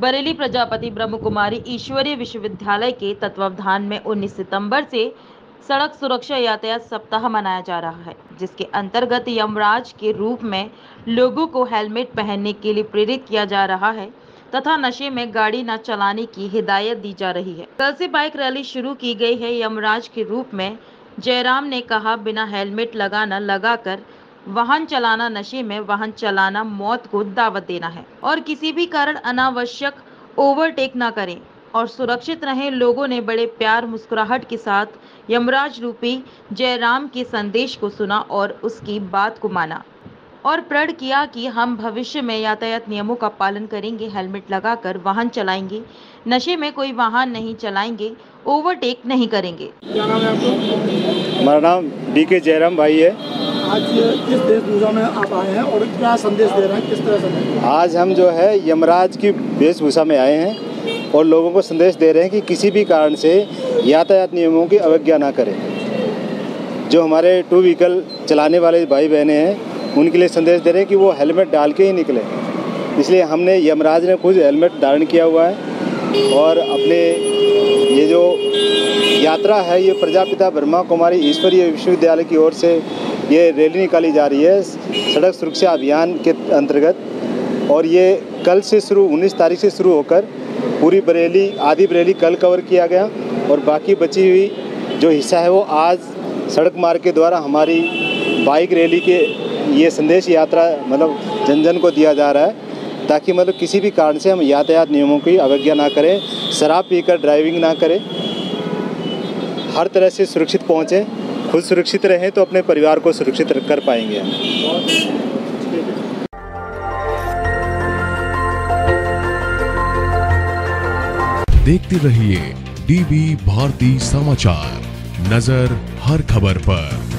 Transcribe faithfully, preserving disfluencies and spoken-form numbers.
बरेली प्रजापति ब्रह्म कुमारी ईश्वरीय विश्वविद्यालय के तत्वावधान में उन्नीस सितंबर से सड़क सुरक्षा यातायात सप्ताह मनाया जा रहा है, जिसके अंतर्गत यमराज के रूप में लोगों को हेलमेट पहनने के लिए प्रेरित किया जा रहा है तथा नशे में गाड़ी न चलाने की हिदायत दी जा रही है। कल से बाइक रैली शुरू की गई है। यमराज के रूप में जयराम ने कहा, बिना हेलमेट लगाना लगाकर वाहन चलाना नशे में वाहन चलाना मौत को दावत देना है और किसी भी कारण अनावश्यक ओवरटेक ना करें और सुरक्षित रहें। लोगों ने बड़े प्यार मुस्कुराहट के साथ यमराज रूपी जयराम के संदेश को सुना और उसकी बात को माना और प्रण किया कि हम भविष्य में यातायात नियमों का पालन करेंगे, हेलमेट लगाकर वाहन चलाएंगे, नशे में कोई वाहन नहीं चलाएंगे, ओवरटेक नहीं करेंगे। क्या नाम है आपका? हमारा नाम डी के जयराम भाई है। आज किस वेशभूषा में आप आए हैं और क्या संदेश दे रहे हैं, किस तरह से? आज हम जो है यमराज की वेशभूषा में आए हैं और लोगों को संदेश दे रहे हैं कि किसी भी कारण से यातायात नियमों की अवज्ञा ना करें। जो हमारे टू व्हीकल चलाने वाले भाई बहनें हैं उनके लिए संदेश दे रहे हैं कि वो हेलमेट डाल के ही निकले। इसलिए हमने यमराज ने खुद हेलमेट धारण किया हुआ है और अपने ये जो यात्रा है ये प्रजापिता ब्रह्मा कुमारी ईश्वरीय विश्वविद्यालय की ओर से ये रैली निकाली जा रही है सड़क सुरक्षा अभियान के अंतर्गत। और ये कल से शुरू उन्नीस तारीख से शुरू होकर पूरी बरेली आधी बरेली कल कवर किया गया और बाकी बची हुई जो हिस्सा है वो आज सड़क मार्ग के द्वारा हमारी बाइक रैली के ये संदेश यात्रा मतलब जन जन को दिया जा रहा है, ताकि मतलब किसी भी कारण से हम यातायात नियमों की अवज्ञा ना करें, शराब पीकर ड्राइविंग ना करें, हर तरह से सुरक्षित पहुँचें, खुद सुरक्षित रहें तो अपने परिवार को सुरक्षित कर पाएंगे हम। देखते रहिए डीबी भारती समाचार, नजर हर खबर पर।